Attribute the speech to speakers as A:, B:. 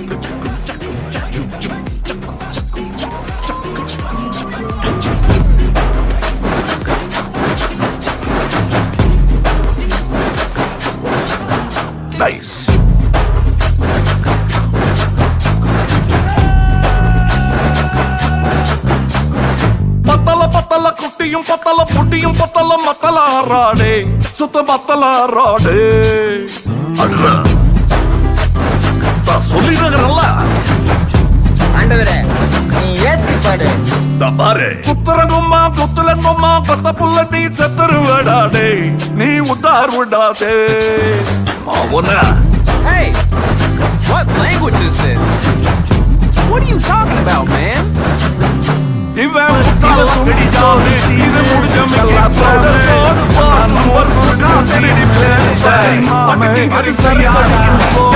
A: Nice. பத்தல குட்டியும் பத்தல புட்டியும் பத்தல மத்தல ஆறாடே சுத்த பத்தல ஆறாடே சொல்லிடுறல
B: ஆண்டவரே நீ ஏத்தி பாடு
A: பாரு குத்துறங்கும்மா குத்துலங்கும்மா பத்த புள்ள நீ செத்துருவடாடே நீ உத்தார் விடாதே அவன
C: Hey, what language is this? What are you talking about, man?
A: இவன் முட்டாள கடிஜாவே இது முடிஞ்ச